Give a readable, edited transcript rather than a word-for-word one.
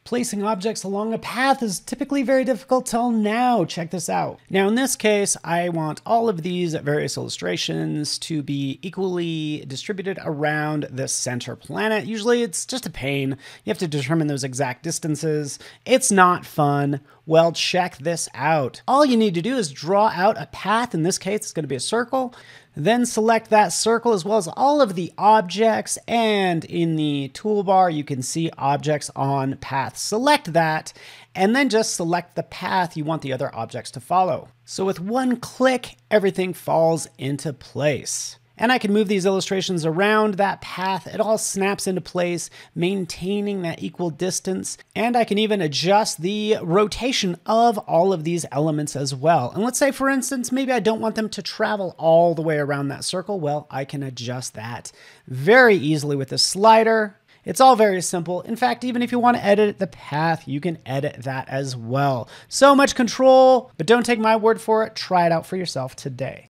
Placing objects along a path is typically very difficult till now. Check this out. Now in this case, I want all of these various illustrations to be equally distributed around the center planet. Usually it's just a pain. You have to determine those exact distances. It's not fun. Well, check this out. All you need to do is draw out a path. In this case, it's going to be a circle. Then select that circle as well as all of the objects. And in the toolbar, you can see objects on path. Select that, and then just select the path you want the other objects to follow. So with one click, everything falls into place. And I can move these illustrations around that path. It all snaps into place, maintaining that equal distance. And I can even adjust the rotation of all of these elements as well. And let's say, for instance, maybe I don't want them to travel all the way around that circle. Well, I can adjust that very easily with the slider. It's all very simple. In fact, even if you want to edit the path, you can edit that as well. So much control, but don't take my word for it. Try it out for yourself today.